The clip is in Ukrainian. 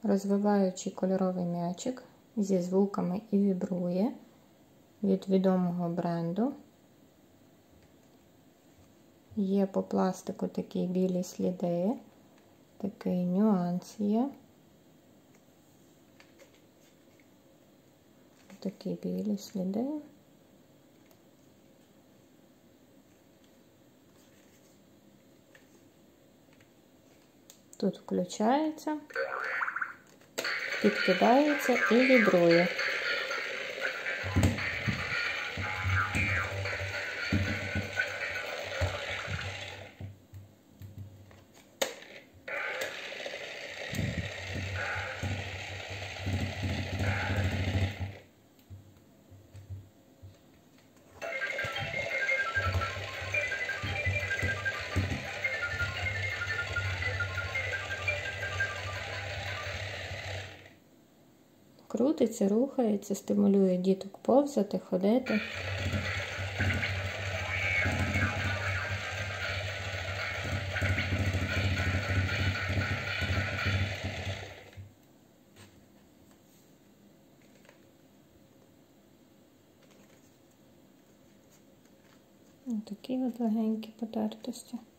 розвиваючий кольоровий м'ячик зі звуками і вібрує від відомого бренду. Є по пластику такі білі сліди, такий нюанс є. Такі білі сліди. Тут включається, підкидається і вібрує. Крутиться, рухається, стимулює діток повзати, ходити. Ось такі от легенькі потертості.